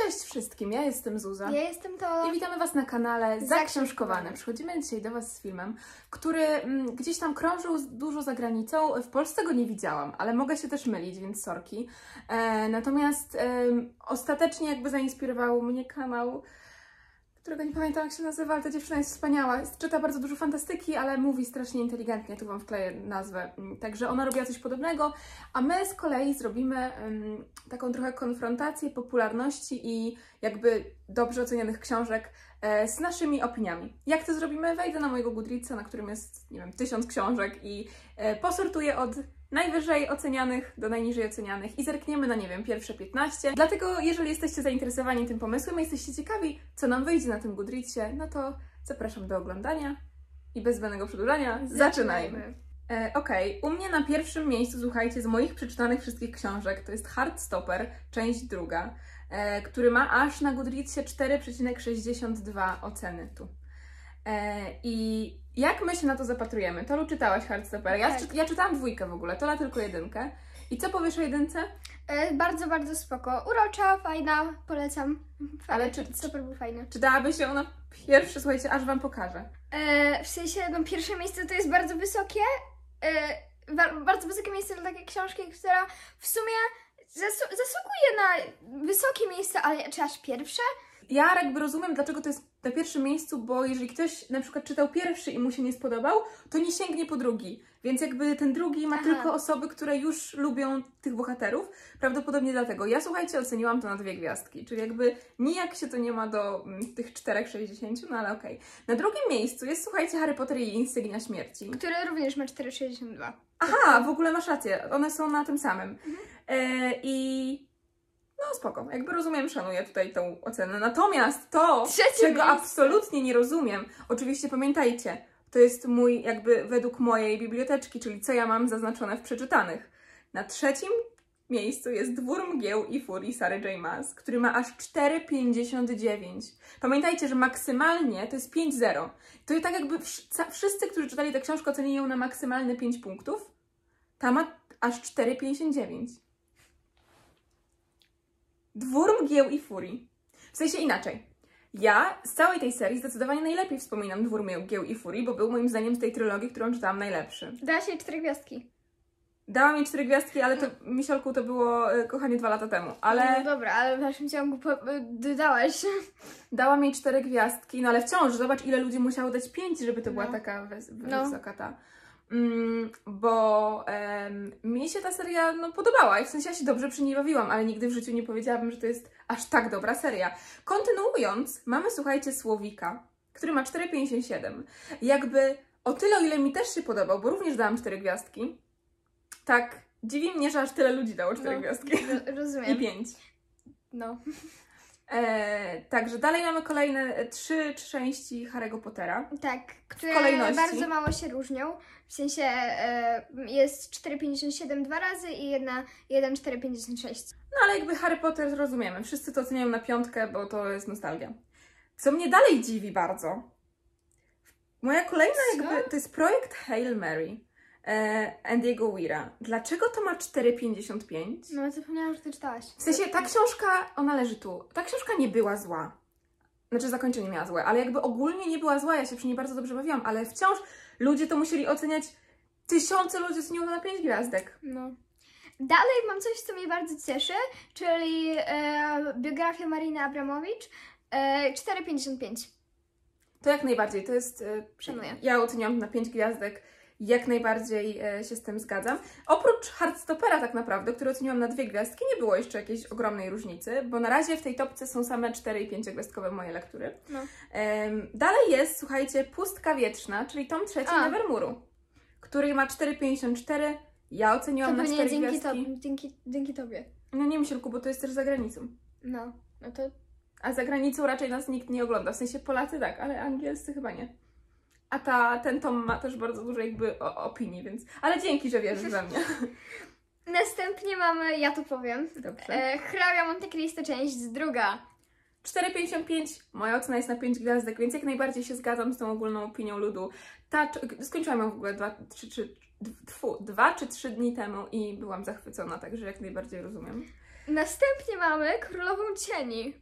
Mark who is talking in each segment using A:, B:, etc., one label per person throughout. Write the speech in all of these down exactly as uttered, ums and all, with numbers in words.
A: Cześć wszystkim, ja jestem Zuza.
B: Ja jestem to...
A: I witamy Was na kanale
B: Zaksiążkowane.
A: Zaksiążkowane. Przychodzimy dzisiaj do Was z filmem, który mm, gdzieś tam krążył dużo za granicą. W Polsce go nie widziałam, ale mogę się też mylić, więc sorki. E, natomiast e, ostatecznie jakby zainspirował mnie kanał, którego nie pamiętam jak się nazywa, ale ta dziewczyna jest wspaniała. Czyta bardzo dużo fantastyki, ale mówi strasznie inteligentnie, tu Wam wkleję nazwę. Także ona robiła coś podobnego, a my z kolei zrobimy um, taką trochę konfrontację popularności i jakby dobrze ocenionych książek e, z naszymi opiniami. Jak to zrobimy? Wejdę na mojego Goodreadsa, na którym jest, nie wiem, tysiąc książek i e, posortuję od najwyżej ocenianych do najniżej ocenianych i zerkniemy na, nie wiem, pierwsze piętnaście. Dlatego, jeżeli jesteście zainteresowani tym pomysłem i jesteście ciekawi, co nam wyjdzie na tym Goodreadsie, no to zapraszam do oglądania i bez zbędnego przedłużania zaczynajmy. E, Okej, okay. U mnie na pierwszym miejscu, słuchajcie, z moich przeczytanych wszystkich książek, to jest Heartstopper, część druga, e, który ma aż na Goodreadsie cztery przecinek sześćdziesiąt dwa oceny tu. E, I jak my się na to zapatrujemy? Tolu, czytałaś Heartstopper. Ja,
B: Tak.
A: ja czytałam dwójkę w ogóle, Tola tylko jedynkę. I co powiesz o jedynce?
B: E, bardzo, bardzo spoko. Urocza, fajna, polecam. Fajna.
A: Ale czy,
B: Super był fajny.
A: Czy dałaby się ona pierwszy? Słuchajcie, aż Wam pokażę.
B: E, w sensie, no pierwsze miejsce to jest bardzo wysokie. E, ba bardzo wysokie miejsce dla takiej książki, która w sumie zasu zasługuje na wysokie miejsce, ale czy aż pierwsze?
A: Ja jakby rozumiem, dlaczego to jest na pierwszym miejscu, bo jeżeli ktoś na przykład czytał pierwszy i mu się nie spodobał, to nie sięgnie po drugi. Więc jakby ten drugi ma
B: Aha.
A: tylko osoby, które już lubią tych bohaterów. Prawdopodobnie dlatego. Ja, słuchajcie, oceniłam to na dwie gwiazdki. Czyli jakby nijak się to nie ma do mm, tych czterech sześćdziesięciu, no ale okej. Okay. Na drugim miejscu jest, słuchajcie, Harry Potter i Insygnia Śmierci.
B: Który również ma cztery sześćdziesiąt dwa.
A: Aha, w ogóle masz rację. One są na tym samym.
B: Mhm.
A: E, I... No spoko, jakby rozumiem, szanuję tutaj tą ocenę. Natomiast to,
B: Trzecie
A: czego
B: miejsce.
A: absolutnie nie rozumiem, oczywiście pamiętajcie, to jest mój jakby według mojej biblioteczki, czyli co ja mam zaznaczone w przeczytanych. Na trzecim miejscu jest Dwór Mgieł i Furii Sary J. Maas, który ma aż cztery pięćdziesiąt dziewięć. Pamiętajcie, że maksymalnie to jest pięć zero. To jest tak jakby wszyscy, którzy czytali tę książkę, ocenili ją na maksymalne pięć punktów, ta ma aż cztery pięćdziesiąt dziewięć. Dwór Mgieł i Furii. W sensie inaczej. Ja z całej tej serii zdecydowanie najlepiej wspominam Dwór Mgieł i Furii, bo był moim zdaniem z tej trylogii, którą czytałam, najlepszy.
B: Da się cztery gwiazdki.
A: Dałam jej cztery gwiazdki, ale to, Misiolku, to było, kochanie, dwa lata temu. Ale
B: No dobra, ale w dalszym ciągu dodałaś.
A: Dałam jej cztery gwiazdki, no ale wciąż, zobacz, ile ludzi musiało dać pięć, żeby to była
B: No.
A: taka wys
B: No.
A: wysoka ta. Mm, bo em, mi się ta seria no, podobała i w sensie ja się dobrze przy niej bawiłam, ale nigdy w życiu nie powiedziałabym, że to jest aż tak dobra seria. Kontynuując, mamy, słuchajcie, Słowika, który ma cztery pięćdziesiąt siedem. Jakby o tyle, o ile mi też się podobał, bo również dałam cztery gwiazdki, tak dziwi mnie, że aż tyle ludzi dało cztery
B: No,
A: gwiazdki.
B: ro- rozumiem.
A: I pięć.
B: No.
A: E, także dalej mamy kolejne trzy części Harry'ego Pottera.
B: Tak, które
A: kolejności.
B: bardzo mało się różnią. W sensie e, jest cztery pięćdziesiąt siedem dwa razy i jedna, jeden cztery pięćdziesiąt sześć.
A: No ale jakby Harry Potter zrozumiemy. Wszyscy to oceniają na piątkę, bo to jest nostalgia. Co mnie dalej dziwi bardzo. Moja kolejna
B: Co?
A: jakby, to jest projekt Hail Mary e, Andiego Weira. Dlaczego to ma cztery pięćdziesiąt pięć?
B: No, zapomniałam, że ty czytałaś.
A: W sensie ta książka, ona leży tu. Ta książka nie była zła. Znaczy zakończenie miała złe, ale jakby ogólnie nie była zła, ja się przy niej bardzo dobrze bawiłam, ale wciąż ludzie to musieli oceniać, tysiące ludzi oceniło na pięć gwiazdek.
B: No. Dalej mam coś, co mnie bardzo cieszy, czyli e, biografia Mariny Abramowicz, e, cztery pięćdziesiąt pięć.
A: To jak najbardziej, to jest... e,
B: Szanuję.
A: Ja oceniłam na pięć gwiazdek, jak najbardziej e, się z tym zgadzam. Oprócz Heartstoppera tak naprawdę, który oceniłam na dwie gwiazdki, nie było jeszcze jakiejś ogromnej różnicy, bo na razie w tej topce są same cztery i pięciogwiazdkowe moje lektury.
B: No.
A: Em, dalej jest, słuchajcie, Pustka Wietrzna, czyli tom trzeci
B: A.
A: Nevermoru, który ma cztery pięćdziesiąt cztery. Ja
B: To
A: oceniłam na
B: pewnie
A: cztery
B: dzięki, to,
A: gwiazdki.
B: dzięki, dzięki tobie.
A: No nie, Misielku, bo to jest też za granicą.
B: No, no to
A: A za granicą raczej nas nikt nie ogląda. W sensie Polacy tak, ale angielscy chyba nie. A ta, ten tom ma też bardzo dużo jakby o, opinii, więc... Ale dzięki, że wierzysz we mnie.
B: następnie mamy, ja to powiem,
A: Dobrze.
B: e, Hrabia Monte Cristo, część druga.
A: cztery pięćdziesiąt pięć, moja ocena jest na pięć gwiazdek, więc jak najbardziej się zgadzam z tą ogólną opinią ludu. Ta, skończyłam ją w ogóle dwa, trzy, trzy, dwu, dwa czy trzy dni temu i byłam zachwycona, także jak najbardziej rozumiem.
B: Następnie mamy Królową Cieni.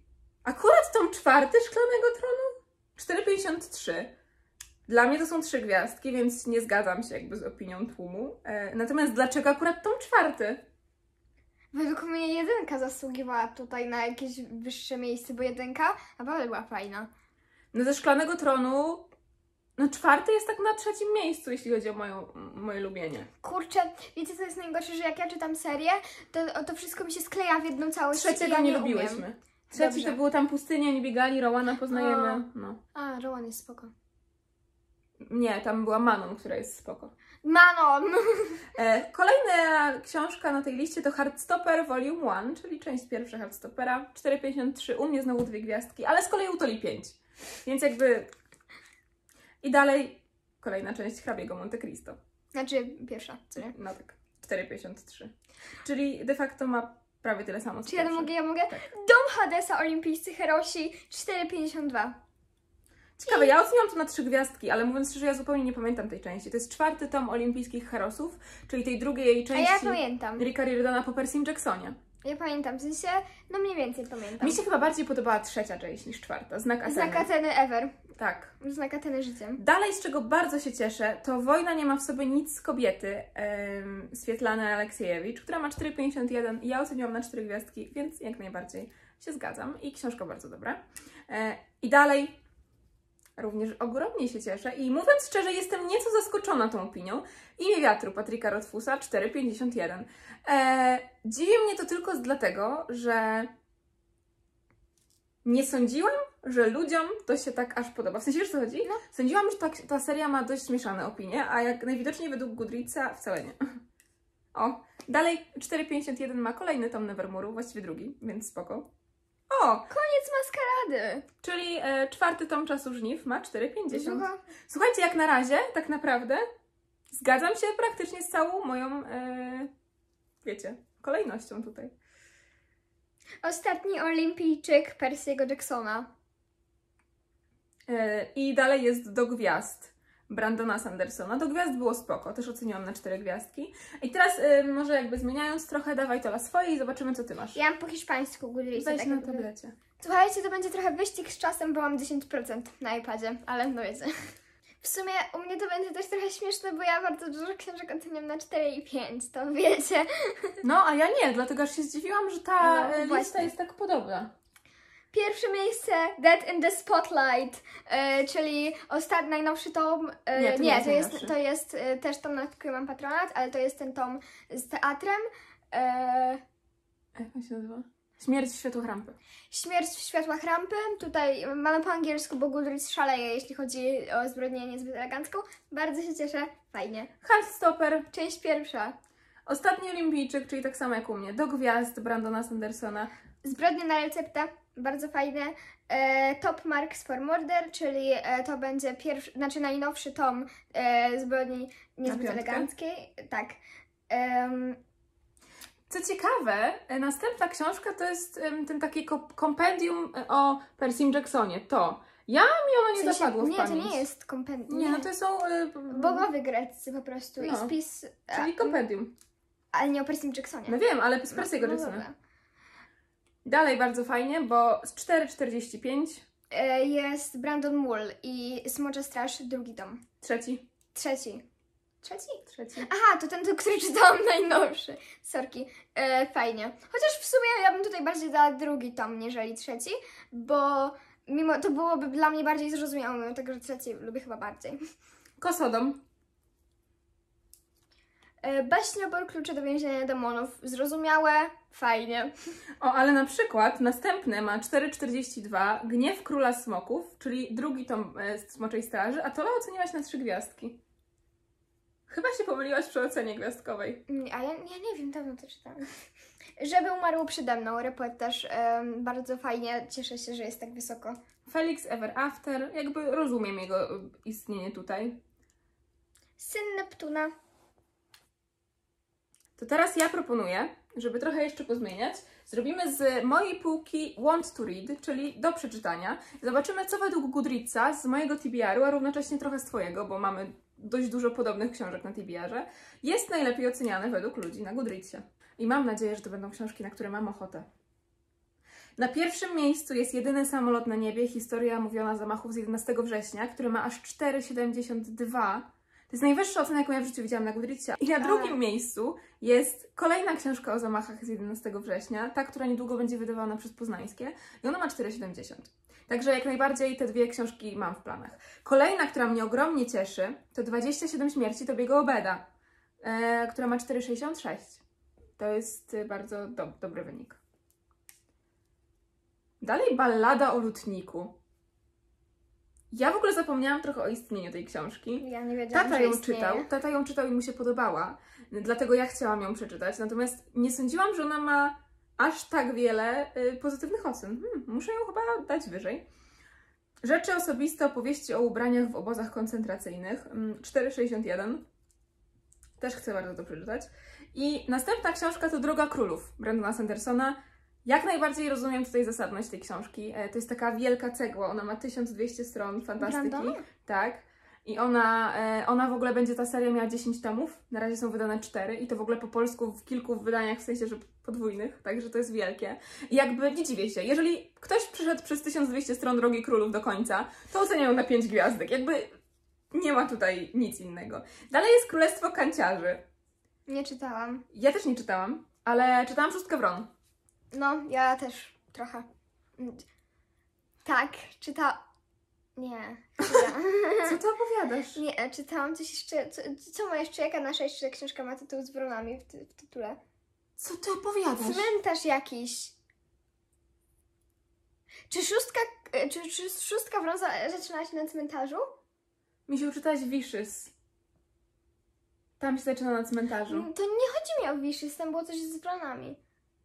A: Akurat tom czwarty Szklanego Tronu? cztery pięćdziesiąt trzy. Dla mnie to są trzy gwiazdki, więc nie zgadzam się jakby z opinią tłumu. E, natomiast dlaczego akurat tom czwarty?
B: Według mnie jedynka zasługiwała tutaj na jakieś wyższe miejsce, bo jedynka naprawdę była fajna.
A: No ze Szklanego Tronu, no czwarty jest tak na trzecim miejscu, jeśli chodzi o moją, moje lubienie.
B: Kurczę, wiecie co jest najgorsze, że jak ja czytam serię, to, to wszystko mi się skleja w jedną całość.
A: Trzeciego
B: ja
A: nie
B: nie
A: lubiłyśmy.
B: umiem.
A: Trzeci
B: Dobrze.
A: to było tam pustynia, oni biegali, Rowana poznajemy.
B: O.
A: No.
B: A, Rowan jest spoko.
A: Nie, tam była Manon, która jest spoko.
B: Manon!
A: E, kolejna książka na tej liście to Heartstopper Volume jeden, czyli część pierwsza Heartstoppera. cztery pięćdziesiąt trzy, u mnie znowu dwie gwiazdki, ale z kolei u Toli pięć. Więc jakby... I dalej kolejna część Hrabiego Monte Cristo.
B: Znaczy pierwsza, co nie?
A: No tak, cztery pięćdziesiąt trzy. Czyli de facto ma prawie tyle samo co
B: Czy ja to
A: pierwsza.
B: mogę, ja mogę?
A: Tak.
B: Dom Hadesa, Olimpijscy Herosi, cztery pięćdziesiąt dwa.
A: Ciekawe, ja oceniam to na trzy gwiazdki, ale mówiąc szczerze, ja zupełnie nie pamiętam tej części. To jest czwarty tom Olimpijskich Herosów, czyli tej drugiej
B: A
A: części
B: ja pamiętam.
A: Ricka Riordana po Percym Jacksonie.
B: Ja pamiętam, w sensie, no mniej więcej pamiętam.
A: Mi się chyba bardziej podobała trzecia część niż czwarta, Znak Ateny.
B: Znak Ateny ever.
A: Tak.
B: Znak Ateny życiem.
A: Dalej, z czego bardzo się cieszę, to Wojna nie ma w sobie nic z kobiety em, Swietlany Aleksiejewicz, która ma cztery pięćdziesiąt jeden i ja oceniłam na cztery gwiazdki, więc jak najbardziej się zgadzam. I książka bardzo dobra. E, I dalej również ogromnie się cieszę i mówiąc szczerze, jestem nieco zaskoczona tą opinią. Imię Wiatru Patryka Rothfusa cztery pięćdziesiąt jeden. E, dziwi mnie to tylko dlatego, że nie sądziłam, że ludziom to się tak aż podoba. W sensie, wiesz co chodzi?
B: No.
A: Sądziłam, że ta, ta seria ma dość mieszane opinie, a jak najwidoczniej według Goodreadsa wcale nie. O, dalej cztery pięćdziesiąt jeden ma kolejny tom Nevermore'u, właściwie drugi, więc spoko. O,
B: Koniec maskarady.
A: czyli e, czwarty tom Czasu Żniw ma cztery pięćdziesiąt.
B: Słucham.
A: Słuchajcie, jak na razie, tak naprawdę, zgadzam się praktycznie z całą moją, e, wiecie, kolejnością tutaj.
B: Ostatni olimpijczyk Percy'ego Jacksona.
A: E, I dalej jest Do Gwiazd Brandona Sandersona. Do Gwiazd było spoko, też oceniłam na cztery gwiazdki. I teraz e, może jakby zmieniając trochę, dawaj Tola swoje i zobaczymy, co ty masz.
B: Ja mam po hiszpańsku Goodreadsa.
A: Weź
B: tak
A: na
B: jakby.
A: tablecie.
B: Słuchajcie, to będzie trochę wyścig z czasem, bo mam dziesięć procent na iPadzie, ale no wiecie. W sumie u mnie to będzie też trochę śmieszne, bo ja bardzo dużo książek oceniam na cztery i pięć, to wiecie.
A: No, a ja nie, dlatego aż się zdziwiłam, że ta
B: No,
A: e, lista
B: właśnie.
A: jest tak podobna.
B: Pierwsze miejsce Dead in the Spotlight, e, czyli ostatni, najnowszy tom. E,
A: Nie, to nie
B: nie
A: jest
B: to, jest,
A: najnowszy.
B: to jest e, też tom, na który mam patronat, ale to jest ten tom z teatrem. E,
A: Jak on się nazywa? Śmierć w światłach rampy.
B: Śmierć w światłach rampy. Tutaj mamy po angielsku, bo Goodreads szaleje, jeśli chodzi o zbrodnię niezbyt elegancką. Bardzo się cieszę. Fajnie.
A: Heartstopper,
B: Część pierwsza.
A: Ostatni Olimpijczyk, czyli tak samo jak u mnie. Do Gwiazd Brandona Sandersona.
B: Zbrodnia na receptę. Bardzo fajne. E, Top Marks for Murder, czyli e, to będzie pierwszy, znaczy najnowszy tom e, zbrodni niezbyt
A: piątkę?
B: eleganckiej. Tak. Em,
A: Co ciekawe, e, następna książka to jest em, ten taki ko- kompendium e, o Percym Jacksonie. To. Ja mi ona
B: w
A: nie
B: sensie-
A: zapadło w
B: Nie, to
A: pamięć.
B: nie jest kompendium.
A: Nie, no to są... E, b-
B: Bogowie greccy po prostu.
A: No.
B: I spis... a,
A: czyli kompendium.
B: Ale nie o Percym Jacksonie.
A: No wiem, ale z
B: No,
A: Percy'ego
B: no
A: Jacksona.
B: dobra.
A: Dalej bardzo fajnie, bo z cztery czterdzieści pięć,
B: E, Jest Brandon Mull i Smocza Straż, drugi tom.
A: trzeci.
B: Trzeci. Trzeci?
A: Trzeci.
B: Aha, to ten, który czytałam najnowszy. Sorki. E, fajnie. Chociaż w sumie ja bym tutaj bardziej dała drugi tom, niżeli trzeci, bo mimo to byłoby dla mnie bardziej zrozumiałe, mimo tego, że trzeci lubię chyba bardziej.
A: Kosodom.
B: E, Baśniobor, Klucze do więzienia demonów. Zrozumiałe, fajnie.
A: O, ale na przykład następne ma cztery czterdzieści dwa, Gniew Króla Smoków, czyli drugi tom e, Smoczej Straży, a Tola oceniłaś na trzy gwiazdki. Chyba się pomyliłaś przy ocenie gwiazdkowej.
B: Nie, a ja, ja nie wiem, dawno to czytałam. Żeby umarło przede mną, Report też em, bardzo fajnie, cieszę się, że jest tak wysoko.
A: Felix Ever After, jakby rozumiem jego e, istnienie tutaj.
B: Syn Neptuna.
A: To teraz ja proponuję, żeby trochę jeszcze pozmieniać, zrobimy z mojej półki Want to Read, czyli do przeczytania. Zobaczymy, co według Goodreadsa z mojego T B R-u, a równocześnie trochę z Twojego, bo mamy dość dużo podobnych książek na T B R-ze, jest najlepiej oceniane według ludzi na Goodreadsie. I mam nadzieję, że to będą książki, na które mam ochotę. Na pierwszym miejscu jest Jedyny samolot na niebie, historia mówiona zamachów z jedenastego września, który ma aż cztery siedemdziesiąt dwa. To jest najwyższa ocena, jaką ja w życiu widziałam na Goodreadsie. I na drugim miejscu jest kolejna książka o zamachach z jedenastego września, ta, która niedługo będzie wydawana przez Poznańskie i ona ma cztery siedemdziesiąt. Także jak najbardziej te dwie książki mam w planach. Kolejna, która mnie ogromnie cieszy, to dwadzieścia siedem śmierci Tobiego Obeda, e, która ma cztery sześćdziesiąt sześć. To jest bardzo do, dobry wynik. Dalej Ballada o lutniku. Ja w ogóle zapomniałam trochę o istnieniu tej książki.
B: Ja nie wiedziałam,
A: Tata
B: że
A: ją
B: istnieje.
A: czytał, tata ją czytał i mu się podobała, dlatego ja chciałam ją przeczytać, natomiast nie sądziłam, że ona ma aż tak wiele y, pozytywnych ocen. Hmm, muszę ją chyba dać wyżej. Rzeczy osobiste, opowieści o ubraniach w obozach koncentracyjnych, mm, cztery sześćdziesiąt jeden. Też chcę bardzo to przeczytać. I następna książka to Droga Królów Brandona Sandersona. Jak najbardziej rozumiem tutaj zasadność tej książki. To jest taka wielka cegła, ona ma tysiąc dwieście stron fantastyki.
B: Brandona?
A: Tak. I ona, ona w ogóle będzie, ta seria miała dziesięć tomów, na razie są wydane cztery i to w ogóle po polsku w kilku wydaniach, w sensie, że podwójnych, także to jest wielkie. I jakby nie dziwię się, jeżeli ktoś przeszedł przez tysiąc dwieście stron Drogi Królów do końca, to oceniają na pięć gwiazdek, jakby nie ma tutaj nic innego. Dalej jest Królestwo Kanciarzy.
B: Nie czytałam.
A: Ja też nie czytałam, ale czytałam Szóstkę Wron.
B: No, ja też trochę. Tak, czytałam. Nie.
A: Co ty opowiadasz?
B: Nie, czytałam coś jeszcze. Co, co ma jeszcze? Jaka nasza jeszcze książka ma tytuł z wronami w, ty, w tytule?
A: Co ty opowiadasz?
B: Cmentarz jakiś. Czy szóstka, czy, czy szóstka wron za- zaczyna się na cmentarzu?
A: Mi się czytać Wishes. Tam się zaczyna na cmentarzu.
B: To nie chodzi mi o Wishes, tam było coś z wronami.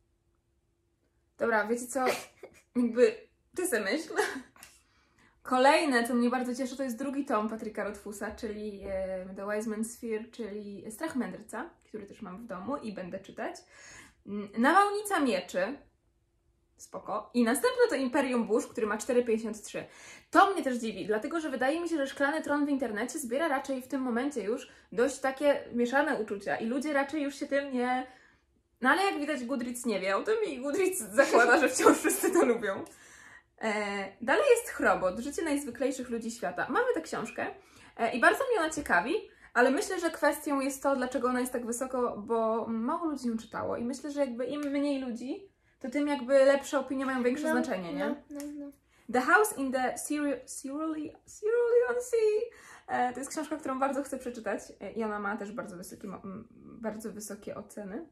A: Dobra, wiecie co? Jakby ty se myśl. Kolejne, co mnie bardzo cieszy, to jest drugi tom Patryka Rothfusa, czyli e, The Wise Man's Fear, czyli Strach Mędrca, który też mam w domu i będę czytać. Nawałnica Mieczy. Spoko. I następne to Imperium Burz, który ma cztery pięćdziesiąt trzy. To mnie też dziwi, dlatego że wydaje mi się, że Szklany Tron w internecie zbiera raczej w tym momencie już dość takie mieszane uczucia i ludzie raczej już się tym nie... No ale jak widać Goodreads nie wie o tym i Goodreads zakłada, że wciąż wszyscy to lubią. E, dalej jest Chrobot, Życie najzwyklejszych ludzi świata. Mamy tę książkę e, i bardzo mnie ona ciekawi, ale myślę, że kwestią jest to, dlaczego ona jest tak wysoko, bo mało ludzi ją czytało i myślę, że jakby im mniej ludzi, to tym jakby lepsze opinie mają większe
B: no,
A: znaczenie, nie?
B: No, no, no.
A: The House in the Cerulean Sea. E, to jest książka, którą bardzo chcę przeczytać e, i ona ma też bardzo wysokie, m, bardzo wysokie oceny.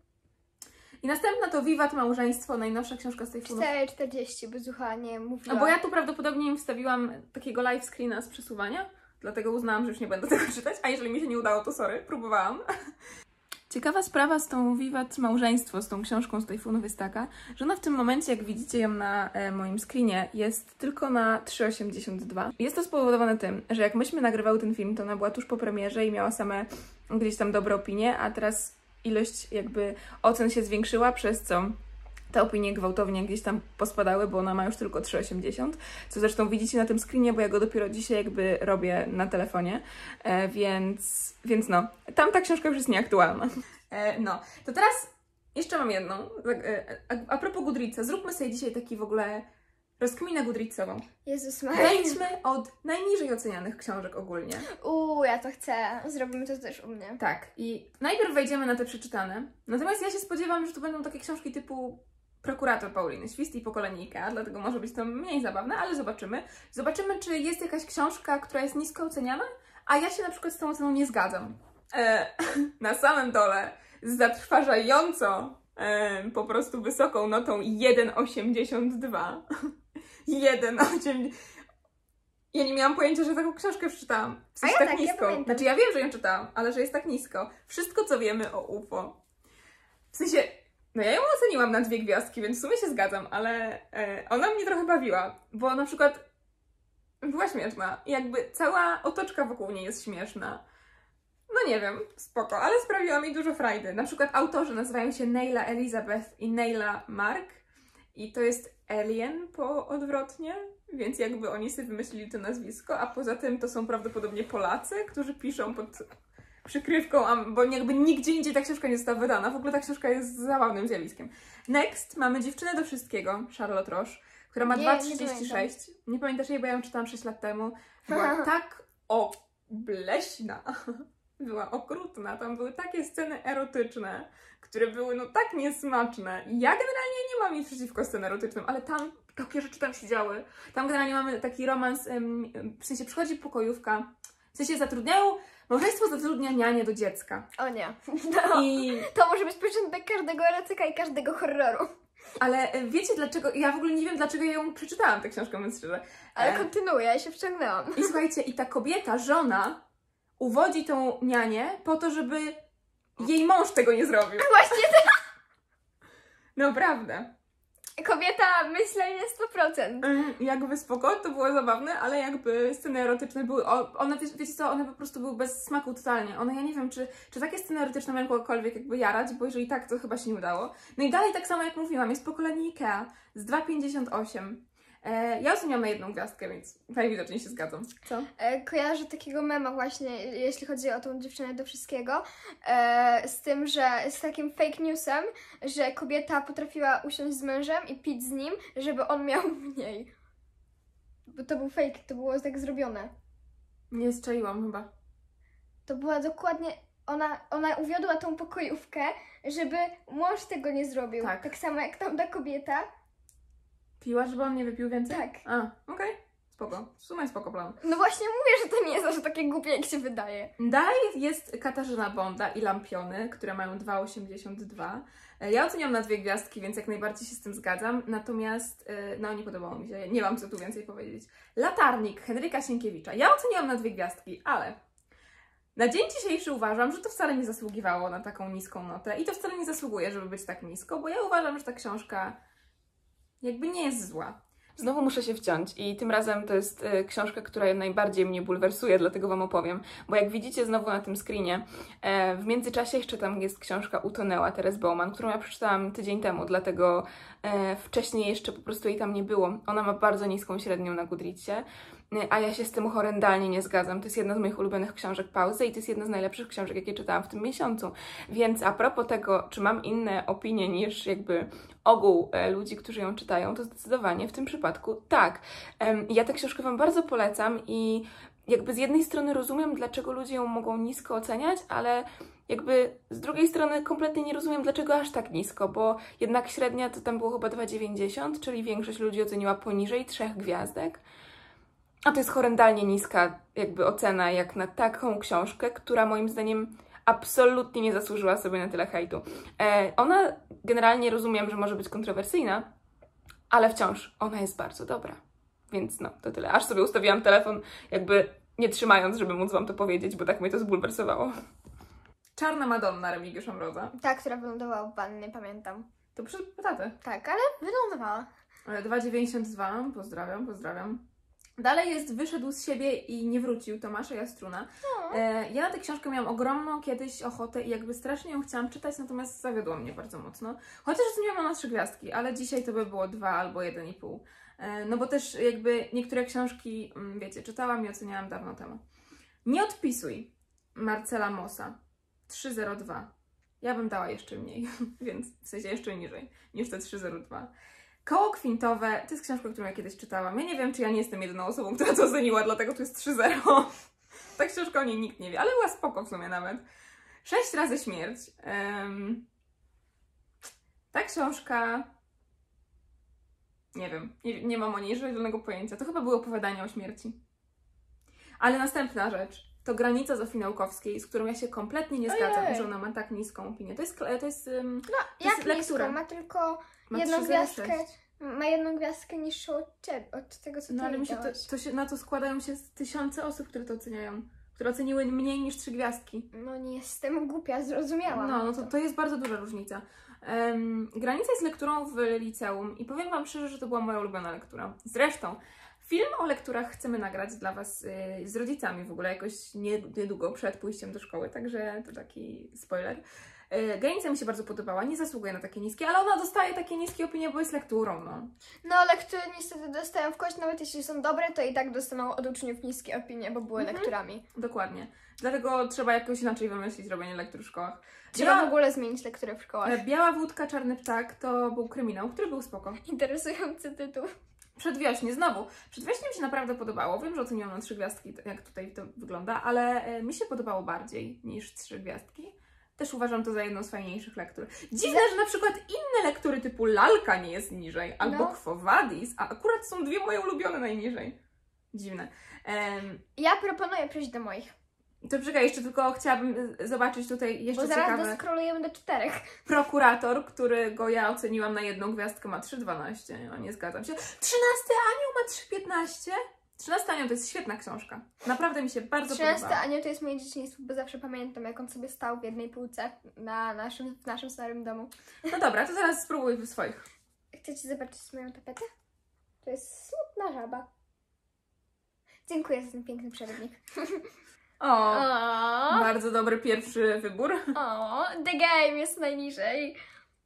A: I następna to Wiwat Małżeństwo, najnowsza książka z tej funów.
B: cztery czterdzieści, bo Zucha nie mówiła.
A: No bo ja tu prawdopodobnie im wstawiłam takiego live screena z przesuwania, dlatego uznałam, że już nie będę tego czytać, a jeżeli mi się nie udało, to sorry, próbowałam. Ciekawa sprawa z tą Wiwat Małżeństwo, z tą książką z Tajfunów jest taka, że ona w tym momencie, jak widzicie ją na e, moim screenie, jest tylko na trzy osiemdziesiąt dwa. Jest to spowodowane tym, że jak myśmy nagrywały ten film, to ona była tuż po premierze i miała same gdzieś tam dobre opinie, a teraz ilość jakby ocen się zwiększyła, przez co te opinie gwałtownie gdzieś tam pospadały, bo ona ma już tylko trzy osiemdziesiąt, co zresztą widzicie na tym screenie, bo ja go dopiero dzisiaj jakby robię na telefonie, e, więc, więc no, tam ta książka już jest nieaktualna. E, no, to teraz jeszcze mam jedną, e, a, a propos Goodreadsa, zróbmy sobie dzisiaj taki w ogóle rozkminę Goodreadsową.
B: Jezus Maria.
A: Wejdźmy od najniżej ocenianych książek ogólnie.
B: Uuu, ja to chcę. Zrobimy to też u mnie.
A: Tak, i najpierw wejdziemy na te przeczytane, natomiast ja się spodziewam, że to będą takie książki typu Prokurator Pauliny Świst i Pokolenika, dlatego może być to mniej zabawne, ale zobaczymy. Zobaczymy, czy jest jakaś książka, która jest nisko oceniana, a ja się na przykład z tą oceną nie zgadzam. E, na samym dole z zatrważająco e, po prostu wysoką notą jeden osiemdziesiąt dwa. jeden osiemdziesiąt dwa. Ja nie miałam pojęcia, że taką książkę przeczytałam. W sensie
B: A ja
A: tak
B: tak, ja
A: nisko.
B: pamiętam.
A: Znaczy ja wiem, że ją czytałam, ale że jest tak nisko. Wszystko, co wiemy o U F O. W sensie, no ja ją oceniłam na dwie gwiazdki, więc w sumie się zgadzam, ale e, ona mnie trochę bawiła, bo na przykład była śmieszna. I jakby cała otoczka wokół niej jest śmieszna. No nie wiem, spoko, ale sprawiła mi dużo frajdy. Na przykład autorzy nazywają się Neila Elizabeth i Neila Mark i to jest Alien po odwrotnie, więc jakby oni sobie wymyślili to nazwisko, a poza tym to są prawdopodobnie Polacy, którzy piszą pod przykrywką, a, bo jakby nigdzie indziej ta książka nie została wydana. W ogóle ta książka jest zabawnym zjawiskiem. Next mamy Dziewczynę do wszystkiego, Charlotte Roche, która ma dwa trzydzieści sześć. Nie, nie pamiętasz jej, bo ja ją czytałam sześć lat temu. Była tak obleśna. Była okrutna. Tam były takie sceny erotyczne, które były no tak niesmaczne. Ja generalnie nie mam nic przeciwko scenom erotycznym, ale tam takie rzeczy tam się działy. Tam generalnie mamy taki romans, w sensie przychodzi pokojówka, w sensie zatrudniają, małżeństwo zatrudnia nianię do dziecka.
B: O nie. No,
A: I...
B: To może być początek każdego erotyka i każdego horroru.
A: Ale wiecie dlaczego, ja w ogóle nie wiem dlaczego ja ją przeczytałam, tę książkę, mówiąc szczerze.
B: Ale e... kontynuuję, ja się wciągnęłam.
A: I słuchajcie, i ta kobieta, żona, uwodzi tą nianię po to, żeby jej mąż tego nie zrobił.
B: Właśnie to.
A: Naprawdę.
B: Kobieta myślenie sto procent.
A: Mm, jakby spoko, to było zabawne, ale jakby sceny erotyczne były, o, one, wiecie co, one po prostu były bez smaku totalnie. One, ja nie wiem, czy, czy takie sceny erotyczne mają kogokolwiek jakby jarać, bo jeżeli tak, to chyba się nie udało. No i dalej tak samo jak mówiłam, jest pokolenie Ikea z dwa pięćdziesiąt osiem. E, ja oceniam na jedną gwiazdkę, więc najwidoczniej się zgadzam. Co?
B: E, kojarzę takiego mema właśnie, jeśli chodzi o tą dziewczynę do wszystkiego, e, z tym, że z takim fake newsem, że kobieta potrafiła usiąść z mężem i pić z nim, żeby on miał mniej. Bo to był fake, to było tak zrobione.
A: Nie strzeliłam chyba.
B: To była dokładnie... Ona, ona uwiodła tą pokojówkę, żeby mąż tego nie zrobił.
A: Tak.
B: Tak samo jak tamta kobieta.
A: Piła, żeby on nie wypił więcej?
B: Tak.
A: A, okej. Okay. Spoko. W sumie spoko plan.
B: No właśnie mówię, że to nie jest aż takie głupie, jak się wydaje.
A: Dalej jest Katarzyna Bonda i Lampiony, które mają dwa osiemdziesiąt dwa. Ja oceniam na dwie gwiazdki, więc jak najbardziej się z tym zgadzam. Natomiast, no nie podobało mi się. Nie mam co tu więcej powiedzieć. Latarnik Henryka Sienkiewicza. Ja oceniłam na dwie gwiazdki, ale na dzień dzisiejszy uważam, że to wcale nie zasługiwało na taką niską notę. I to wcale nie zasługuje, żeby być tak nisko, bo ja uważam, że ta książka jakby nie jest zła.
C: Znowu muszę się wciąć i tym razem to jest y, książka, która najbardziej mnie bulwersuje, dlatego Wam opowiem. Bo jak widzicie znowu na tym screenie, e, w międzyczasie jeszcze tam jest książka Utonęła Teres Bowman, którą ja przeczytałam tydzień temu, dlatego e, wcześniej jeszcze po prostu jej tam nie było. Ona ma bardzo niską średnią na Goodreadsie, a ja się z tym horrendalnie nie zgadzam. To jest jedna z moich ulubionych książek Pauzy i to jest jedna z najlepszych książek, jakie czytałam w tym miesiącu. Więc a propos tego, czy mam inne opinie niż jakby ogół e, ludzi, którzy ją czytają, to zdecydowanie w tym przypadku tak. Um, ja tę książkę Wam bardzo polecam i jakby z jednej strony rozumiem, dlaczego ludzie ją mogą nisko oceniać, ale jakby z drugiej strony kompletnie nie rozumiem, dlaczego aż tak nisko, bo jednak średnia to tam było chyba dwa dziewięćdziesiąt, czyli większość ludzi oceniła poniżej trzech gwiazdek. A to jest horrendalnie niska jakby ocena jak na taką książkę, która moim zdaniem absolutnie nie zasłużyła sobie na tyle hejtu. E, ona generalnie rozumiem, że może być kontrowersyjna, ale wciąż ona jest bardzo dobra. Więc no, to tyle. Aż sobie ustawiłam telefon jakby nie trzymając, żeby móc Wam to powiedzieć, bo tak mnie to zbulwersowało.
A: Czarna Madonna Remigiusza Mroza.
B: Ta, która wylądowała w wannie, pamiętam.
A: To przed tatę.
B: Tak, ale wylądowała.
A: dwa dziewięćdziesiąt dwa, pozdrawiam, pozdrawiam. Dalej jest Wyszedł z siebie i nie wrócił Tomasza Jastruna.
B: No.
A: E, ja na tę książkę miałam ogromną kiedyś ochotę i jakby strasznie ją chciałam czytać, natomiast zawiodła mnie bardzo mocno. Chociaż oceniłam ją na trzy gwiazdki, ale dzisiaj to by było dwa albo jeden i pół. E, no bo też jakby niektóre książki, wiecie, czytałam i oceniałam dawno temu. Nie odpisuj Marcela Mossa. trzy zero dwa. Ja bym dała jeszcze mniej, więc w sensie jeszcze niżej niż te trzy zero dwa. Koło kwintowe, to jest książka, którą ja kiedyś czytałam. Ja nie wiem, czy ja nie jestem jedyną osobą, która to oceniła, dlatego tu jest trzy zero. Ta książka o niej nikt nie wie, ale była spoko w sumie nawet. Sześć razy śmierć. Um, ta książka... Nie wiem, nie, nie mam o niej żadnego pojęcia. To chyba było opowiadanie o śmierci. Ale następna rzecz to Granica Zofii Naukowskiej, z którą ja się kompletnie nie zgadzam,
B: Ojej.
A: że ona ma tak niską opinię. To jest, to jest, um,
B: No,
A: to jest
B: jak
A: lektura.
B: nisko? Ma tylko
A: Ma
B: jedną
A: trzy zero
B: gwiazdkę.
A: sześć.
B: Ma jedną gwiazdkę niższą od ciebie, od tego, co ty
A: No ale mi się to,
B: dałaś.
A: to się, na to składają się tysiące osób, które to oceniają. Które oceniły mniej niż trzy gwiazdki.
B: No nie jestem głupia, zrozumiałam.
A: No, no to, to jest bardzo duża różnica. Um, Granica jest lekturą w liceum i powiem Wam szczerze, że to była moja ulubiona lektura. Zresztą film o lekturach chcemy nagrać dla Was yy, z rodzicami w ogóle jakoś niedługo przed pójściem do szkoły, także to taki spoiler. Yy, Granica mi się bardzo podobała, nie zasługuje na takie niskie, ale ona dostaje takie niskie opinie, bo jest lekturą, no.
B: No, lektury niestety dostają w kość, nawet jeśli są dobre, to i tak dostaną od uczniów niskie opinie, bo były
A: Mhm.
B: lekturami.
A: Dokładnie. Dlatego trzeba jakoś inaczej wymyślić robienie lektur w szkołach.
B: Trzeba
A: Biała,
B: w ogóle zmienić lekturę w szkołach.
A: e, Biała wódka, czarny ptak to był kryminał, który był spoko.
B: Interesujący tytuł.
A: Przedwiośnie, znowu. Przedwiośnie mi się naprawdę podobało. Wiem, że oceniłam na trzy gwiazdki, jak tutaj to wygląda, ale e, mi się podobało bardziej niż trzy gwiazdki. Też uważam to za jedną z fajniejszych lektur. Dziwne, że na przykład inne lektury typu Lalka nie jest niżej, albo
B: No.
A: Quo Vadis, a akurat są dwie moje ulubione najniżej. Dziwne. Em,
B: Ja proponuję przejść do moich,
A: to czekaj, jeszcze tylko chciałabym y, zobaczyć tutaj jeszcze
B: bo zaraz
A: ciekawe.
B: doskrolujemy do czterech.
A: Prokurator, którego ja oceniłam na jedną gwiazdkę, ma trzy dwanaście. No, nie zgadzam się. trzynasty Anioł ma trzy piętnaście. trzynasty Anioł to jest świetna książka. Naprawdę mi się bardzo
B: Trzynasty
A: podobała.
B: Anioł to jest moje dzieciństwo, bo zawsze pamiętam, jak on sobie stał w jednej półce na naszym, w naszym starym domu.
A: No dobra, to zaraz spróbuj w swoich.
B: Chcecie zobaczyć moją tapetę? To jest smutna żaba. Dziękuję za ten piękny przewodnik.
A: O,
B: O,
A: bardzo dobry pierwszy wybór.
B: o, The Game jest najniżej.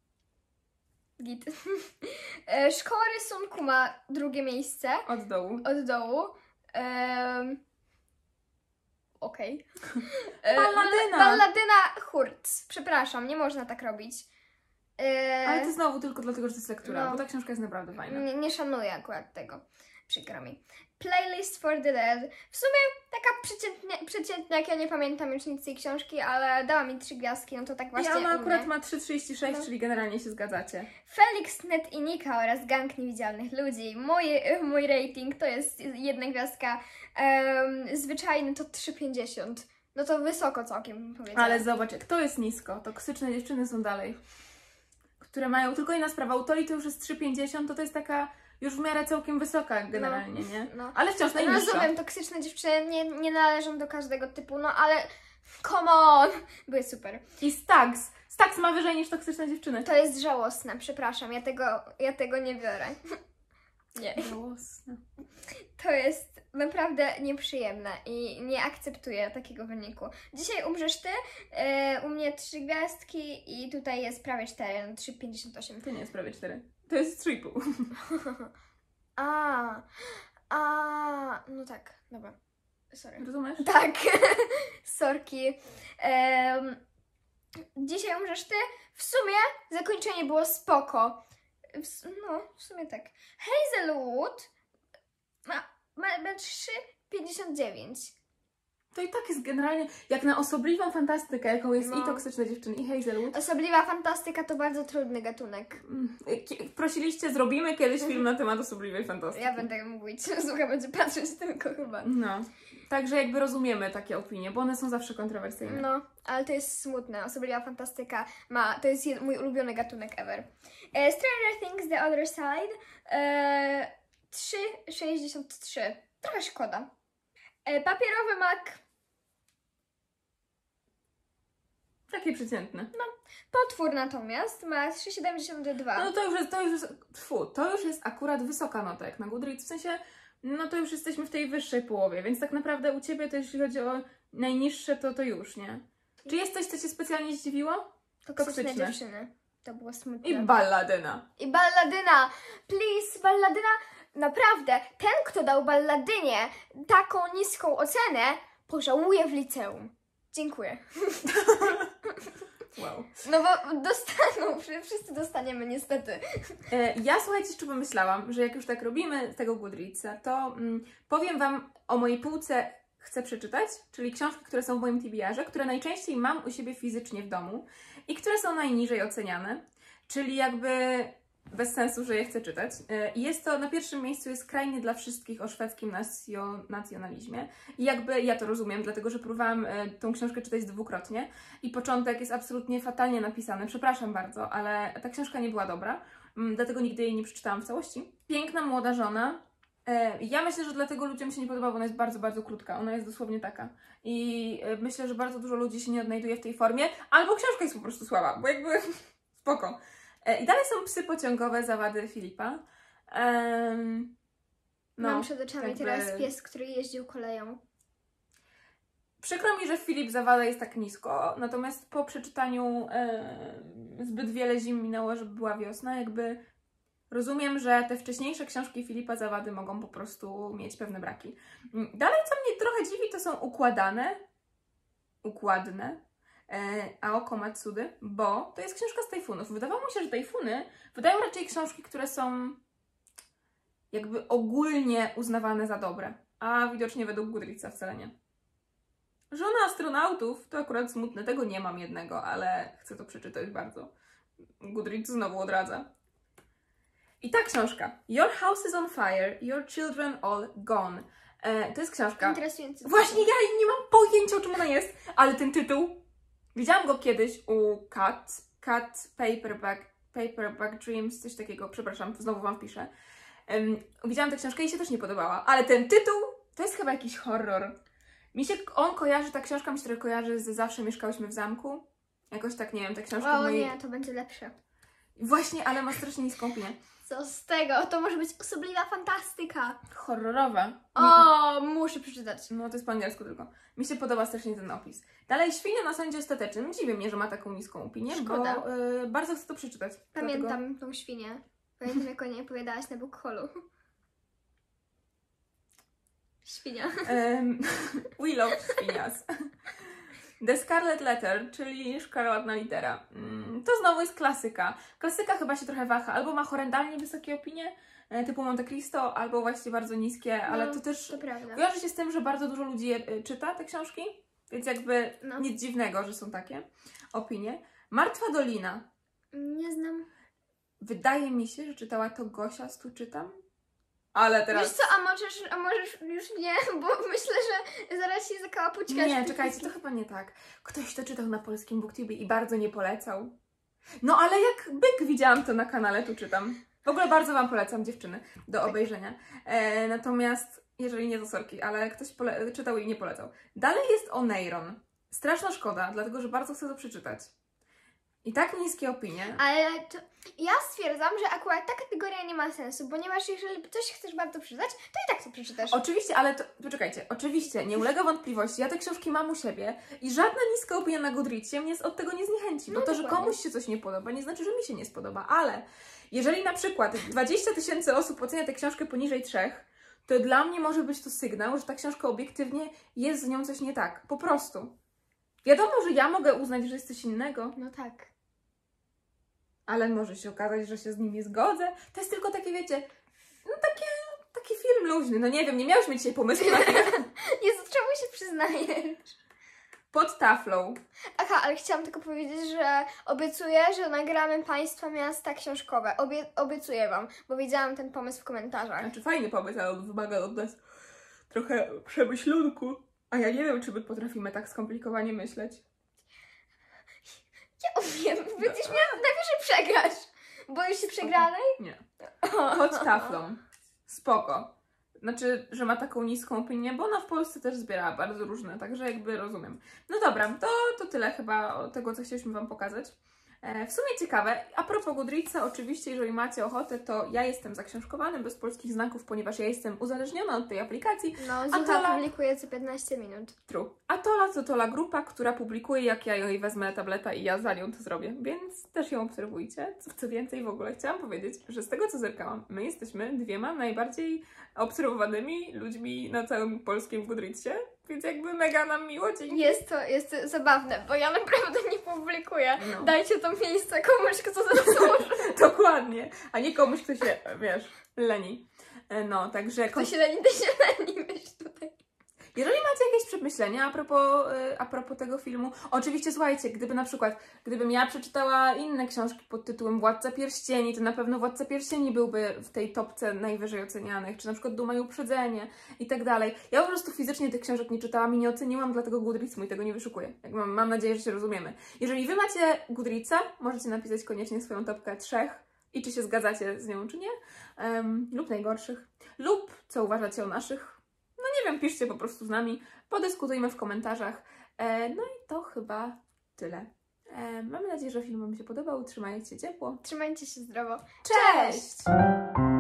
B: Git. E, Szkoła rysunku ma drugie miejsce
A: Od dołu.
B: od dołu. Um, Okej. E,
A: Balladyna.
B: Balladyna Hurts. Przepraszam, nie można tak robić. E,
A: Ale to znowu tylko dlatego, że to jest lektura,
B: no.
A: bo ta książka jest naprawdę fajna.
B: Nie, nie szanuję akurat tego. Przykro mi. Playlist for the Dead. W sumie taka przeciętnie, przeciętna, jak ja nie pamiętam już nic z tej książki, ale dała mi trzy gwiazdki, no to tak właśnie
A: I ona
B: u
A: akurat
B: mnie.
A: ma trzy trzydzieści sześć,
B: No.
A: czyli generalnie się zgadzacie.
B: Felix, Ned i Nika oraz Gang Niewidzialnych Ludzi. Mój, mój rating to jest jedna gwiazdka. Um, zwyczajny to trzy pięćdziesiąt. No to wysoko całkiem bym powiedziała.
A: Ale zobacz, jak to jest nisko. Toksyczne dziewczyny są dalej. Które mają tylko inna sprawa. U Toli to już jest trzy pięćdziesiąt, to to jest taka już w miarę całkiem wysoka generalnie, nie?
B: No.
A: Ale wciąż najniższa.
B: Rozumiem, toksyczne dziewczyny nie, nie należą do każdego typu, no ale come on! Były super.
A: I Stax. Stax ma wyżej niż toksyczne dziewczyny.
B: To jest żałosne, przepraszam, ja tego, ja tego nie biorę. Nie.
A: Żałosne.
B: To jest naprawdę nieprzyjemne i nie akceptuję takiego wyniku. Dzisiaj umrzesz ty, yy, u mnie trzy gwiazdki i tutaj jest prawie cztery, no trzy pięćdziesiąt osiem.
A: To nie jest prawie cztery. To jest trzy i pół.
B: A, a, no tak, dobra. Sorry.
A: Rozumiesz?
B: Tak, sorki. Um, dzisiaj umrzesz ty. W sumie zakończenie było spoko. W, s- no, w sumie tak. Hazelwood ma, ma, ma trzy pięćdziesiąt dziewięć.
A: To i tak jest generalnie jak na osobliwą fantastykę, jaką jest
B: No.
A: i toksyczne dziewczyny, i Hazelwood.
B: Osobliwa fantastyka to bardzo trudny gatunek.
A: Mm, kie- Prosiliście, zrobimy kiedyś film na temat osobliwej fantastyki.
B: Ja będę mówić, słuchaj, będzie patrzeć tylko chyba.
A: No. Także jakby rozumiemy takie opinie, bo one są zawsze kontrowersyjne.
B: No, ale to jest smutne. Osobliwa fantastyka ma, to jest jed, mój ulubiony gatunek ever. E, Stranger Things The Other Side e, trzy sześćdziesiąt trzy. Trochę szkoda. E, papierowy mak.
A: Takie przeciętne.
B: Potwór natomiast ma trzy siedemdziesiąt dwa.
A: No to już jest, to już jest, tfu, to już jest akurat wysoka nota jak na Goodreads, w sensie, no to już jesteśmy w tej wyższej połowie, więc tak naprawdę u Ciebie to jeśli chodzi o najniższe, to to już, nie? Czy jest coś, co Cię specjalnie zdziwiło?
B: Toksyczne
A: toksyczne.
B: dziewczyny. To było smutne.
A: I balladyna.
B: I balladyna. Please, balladyna. Naprawdę, ten, kto dał balladynie taką niską ocenę, pożałuje w liceum. Dziękuję.
A: Wow.
B: No bo dostaną, wszyscy dostaniemy niestety.
A: E, ja słuchajcie, jeszcze pomyślałam, że jak już tak robimy tego Goodreadsa, to mm, powiem Wam o mojej półce chcę przeczytać, czyli książki, które są w moim T B R-ze, które najczęściej mam u siebie fizycznie w domu i które są najniżej oceniane, czyli jakby bez sensu, że je chcę czytać. E, Jest to, na pierwszym miejscu jest Kraj nie dla wszystkich o szwedzkim nacjo, nacjonalizmie i jakby ja to rozumiem, dlatego że próbowałam e, tą książkę czytać dwukrotnie i początek jest absolutnie fatalnie napisany, przepraszam bardzo, ale ta książka nie była dobra, mm, dlatego nigdy jej nie przeczytałam w całości. Piękna młoda żona. E, Ja myślę, że dlatego ludziom się nie podoba, bo ona jest bardzo, bardzo krótka. Ona jest dosłownie taka. I e, myślę, że bardzo dużo ludzi się nie odnajduje w tej formie, albo książka jest po prostu słaba, bo jakby spoko. E, I dalej są Psy pociągowe zawady Filipa. Em,
B: Mam przed oczami
A: jakby-
B: teraz pies, który jeździł koleją.
A: Przykro mi, że Filip Zawada jest tak nisko, natomiast po przeczytaniu e, zbyt wiele zim minęło, żeby była wiosna, jakby rozumiem, że te wcześniejsze książki Filipa Zawady mogą po prostu mieć pewne braki. Dalej, co mnie trochę dziwi, to są układane, układne, e, Aoko Matsudy, bo to jest książka z tajfunów. Wydawało mi się, że tajfuny wydają raczej książki, które są jakby ogólnie uznawane za dobre, a widocznie według Goodreadsa wcale nie. Żona astronautów to akurat smutne, tego nie mam jednego, ale chcę to przeczytać bardzo. Goodreads znowu odradza. I ta książka. Your house is on fire, your children all gone. E, to jest książka.
B: Interesujący.
A: Właśnie ja nie mam pojęcia, o czym ona jest, ale ten tytuł, widziałam go kiedyś u Cat, Cat Paperback, Paperback Dreams, coś takiego, przepraszam, znowu wam piszę. Um, widziałam tę książkę i się też nie podobała, ale ten tytuł to jest chyba jakiś horror. Mi się on kojarzy, ta książka mi się trochę kojarzy z Zawsze mieszkałyśmy w zamku. Jakoś tak, nie wiem, ta książka
B: O
A: mojej...
B: nie, to będzie lepsze.
A: Właśnie, ale ma strasznie niską opinię.
B: Co z tego? To może być osobliwa fantastyka.
A: Horrorowa.
B: O, muszę przeczytać.
A: No to jest po angielsku tylko. Mi się podoba strasznie ten opis. Dalej, Świnia na sądzie ostatecznym. Dziwi mnie, że ma taką niską opinię,
B: Szkoda.
A: bo y, bardzo chcę to przeczytać.
B: Pamiętam
A: Dlatego...
B: tą świnię. Pamiętam, jak o niej opowiadałaś na Bookholu. Świnia.
A: Um, We love świnias. The Scarlet Letter, czyli Szkarłatna litera. Mm, to znowu jest klasyka. Klasyka chyba się trochę waha. Albo ma horrendalnie wysokie opinie, e, typu Monte Cristo, albo właśnie bardzo niskie, ale
B: No,
A: to też
B: To prawda.
A: kojarzy się z tym, że bardzo dużo ludzi je, e, czyta te książki, więc jakby
B: No.
A: nic dziwnego, że są takie opinie. Martwa Dolina.
B: Nie znam.
A: Wydaje mi się, że czytała to Gosia z Tu Czytam. Ale teraz...
B: Wiesz co, a możesz, a możesz już nie, bo myślę, że zaraz się zakałapućkasz.
A: Nie, czekajcie, to chyba nie tak. Ktoś to czytał na polskim BookTube i bardzo nie polecał. No ale jak byk widziałam to na kanale, Tu Czytam. W ogóle bardzo wam polecam, dziewczyny, do obejrzenia. E, natomiast, jeżeli nie to sorki, ale ktoś pole- czytał i nie polecał. Dalej jest Oneiron. Straszna szkoda, dlatego że bardzo chcę to przeczytać. I tak niskie opinie.
B: Ale to, ja stwierdzam, że akurat ta kategoria nie ma sensu, ponieważ jeżeli coś chcesz bardzo przeczytać, to i tak to przeczytasz.
A: Oczywiście, ale to, poczekajcie, oczywiście, nie ulega wątpliwości, ja te książki mam u siebie i żadna niska opinia na Goodreadsie mnie od tego nie zniechęci, bo
B: No
A: to, że
B: dokładnie.
A: komuś się coś nie podoba, nie znaczy, że mi się nie spodoba, ale jeżeli na przykład dwadzieścia tysięcy osób ocenia tę książkę poniżej trzech, to dla mnie może być to sygnał, że ta książka obiektywnie jest z nią coś nie tak, po prostu. Wiadomo, że ja mogę uznać, że jest coś innego,
B: No tak.
A: ale może się okazać, że się z nim nie zgodzę. To jest tylko takie, wiecie, no takie, taki film luźny. No nie wiem, nie miałyśmy dzisiaj pomysłu na film.
B: Jezu, czemu się przyznajesz?
A: Pod taflą.
B: Aha, ale chciałam tylko powiedzieć, że obiecuję, że nagramy Państwa miasta książkowe. Obie obiecuję Wam, bo widziałam ten pomysł w komentarzach.
A: Znaczy fajny pomysł, ale on wymaga od nas trochę przemyślunku. A ja nie wiem, czy my potrafimy tak skomplikowanie myśleć.
B: Ja umiem, będziesz miała najwyżej przegrać. Boisz się przegranej?
A: Nie. Pod taflą. Spoko. Znaczy, że ma taką niską opinię, bo ona w Polsce też zbiera bardzo różne, także jakby rozumiem. No dobra, to, to tyle chyba o tego, co chcieliśmy Wam pokazać. E, w sumie ciekawe. A propos Goodreadsa, oczywiście, jeżeli macie ochotę, to ja jestem zaksiążkowanym bez polskich znaków, ponieważ ja jestem uzależniona od tej aplikacji.
B: No,
A: Tola-
B: Zucha publikuje co piętnaście minut.
A: True. A Tola to Tola grupa, która publikuje, jak ja jej wezmę tableta i ja za nią to zrobię, więc też ją obserwujcie. Co, co więcej, w ogóle chciałam powiedzieć, że z tego, co zerkałam, my jesteśmy dwiema najbardziej obserwowanymi ludźmi na całym polskim Goodreadsie, więc jakby mega nam miło, dzięki.
B: Jest to, jest to zabawne, bo ja naprawdę nie publikuję.
A: No.
B: Dajcie to miejsce komuś, kto zasłuży.
A: Dokładnie, a nie komuś, kto się, wiesz, leni. E, No, także...
B: Kto się leni, to się leni, wiesz tutaj.
A: Jeżeli macie jakieś przemyślenia a propos, y, a propos tego filmu, oczywiście słuchajcie, gdyby na przykład, gdybym ja przeczytała inne książki pod tytułem Władca Pierścieni, to na pewno Władca Pierścieni byłby w tej topce najwyżej ocenianych, czy na przykład Duma i Uprzedzenie i tak dalej. Ja po prostu fizycznie tych książek nie czytałam i nie oceniłam, dlatego Goodreads mój tego nie wyszukuje. Jak mam, mam nadzieję, że się rozumiemy. Jeżeli Wy macie Goodreadsa, możecie napisać koniecznie swoją topkę trzech i czy się zgadzacie z nią, czy nie, um, lub najgorszych, lub co uważacie o naszych. No nie wiem, piszcie po prostu z nami, podyskutujmy w komentarzach. E, no i to chyba tyle. E, mamy nadzieję, że film Wam się podobał. Trzymajcie się ciepło.
B: Trzymajcie się zdrowo.
A: Cześć!